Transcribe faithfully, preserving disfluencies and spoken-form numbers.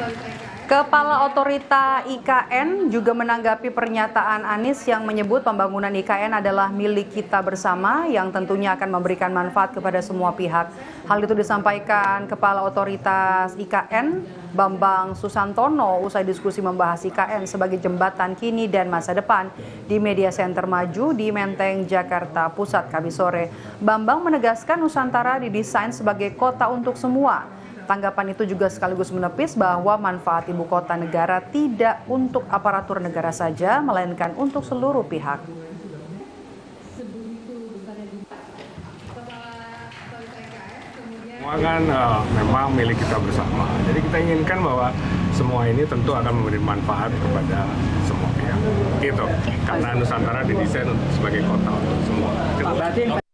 Kepala Otorita I K N juga menanggapi pernyataan Anies yang menyebut pembangunan I K N adalah milik kita bersama yang tentunya akan memberikan manfaat kepada semua pihak. Hal itu disampaikan Kepala Otoritas I K N Bambang Susantono usai diskusi membahas I K N sebagai jembatan kini dan masa depan di Media Center Maju di Menteng, Jakarta Pusat Kamis sore. Bambang menegaskan Nusantara didesain sebagai kota untuk semua. Tanggapan itu juga sekaligus menepis bahwa manfaat ibu kota negara tidak untuk aparatur negara saja, melainkan untuk seluruh pihak. Semua kan uh, memang milik kita bersama. Jadi kita inginkan bahwa semua ini tentu akan memberi manfaat kepada semua pihak. Gitu. Karena Nusantara didesain sebagai kota untuk semua.